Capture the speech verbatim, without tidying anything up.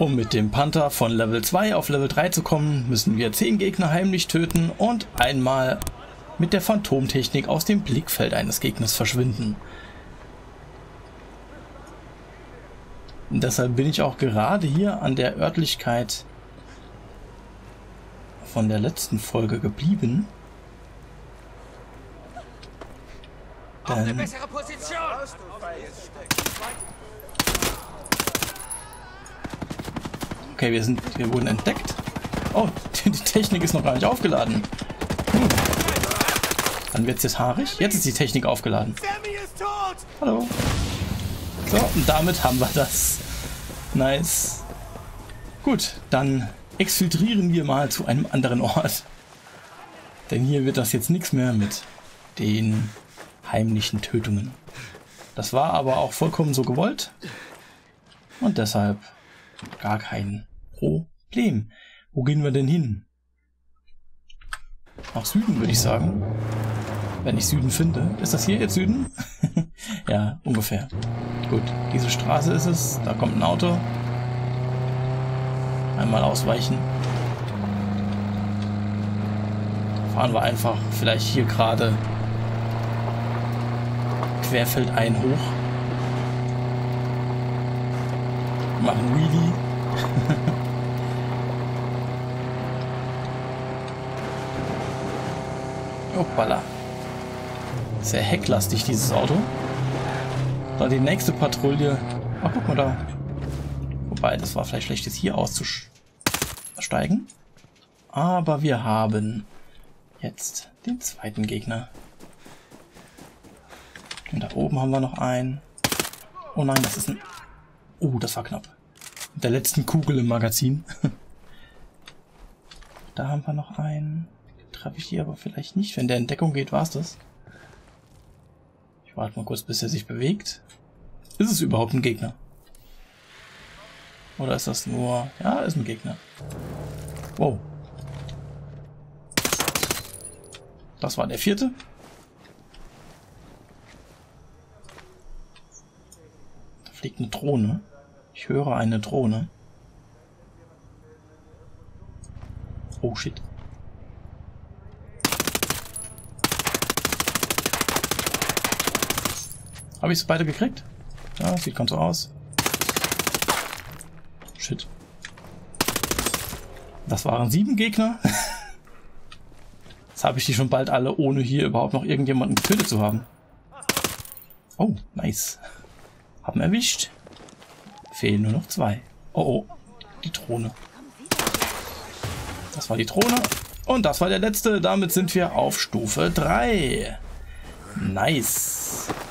Um mit dem Panther von Level zwei auf Level drei zu kommen, müssen wir zehn Gegner heimlich töten und einmal mit der Phantomtechnik aus dem Blickfeld eines Gegners verschwinden. Und deshalb bin ich auch gerade hier an der Örtlichkeit von der letzten Folge geblieben. Auf eine Denn bessere Position! okay, wir sind, wir wurden entdeckt. Oh, die, die Technik ist noch gar nicht aufgeladen. Hm. Dann wird es jetzt haarig. Jetzt ist die Technik aufgeladen. Sammy ist tot! Hallo. So, und damit haben wir das. Nice. Gut, dann exfiltrieren wir mal zu einem anderen Ort. Denn hier wird das jetzt nichts mehr mit den heimlichen Tötungen. Das war aber auch vollkommen so gewollt. Und deshalb gar kein Problem. Wo gehen wir denn hin? Nach Süden, würde ich sagen. Wenn ich Süden finde. Ist das hier jetzt Süden? Ja, ungefähr. Gut, diese Straße ist es. Da kommt ein Auto. Einmal ausweichen. Fahren wir einfach vielleicht hier gerade querfeldein hoch. Machen Wheelie. Hoppala. Sehr hecklastig dieses Auto. Da die nächste Patrouille. Ach, guck mal da. Wobei, das war vielleicht schlecht, jetzt hier auszusteigen. Aber wir haben jetzt den zweiten Gegner. Und da oben haben wir noch einen. Oh nein, das ist ein... Oh, das war knapp. Mit der letzten Kugel im Magazin. Da haben wir noch einen. Treffe ich die aber vielleicht nicht. Wenn der in Deckung geht, war es das. Ich warte mal kurz, bis er sich bewegt. Ist es überhaupt ein Gegner? Oder ist das nur... Ja, ist ein Gegner. Wow. Das war der vierte. Da fliegt eine Drohne. Ich höre eine Drohne. Oh shit. Habe ich es beide gekriegt? Ja, sieht ganz so aus. Shit. Das waren sieben Gegner. Jetzt habe ich die schon bald alle, ohne hier überhaupt noch irgendjemanden getötet zu haben. Oh, nice. Haben erwischt. Fehlen nur noch zwei. Oh, oh. Die Drohne. Das war die Drohne. Und das war der letzte. Damit sind wir auf Stufe drei. Nice.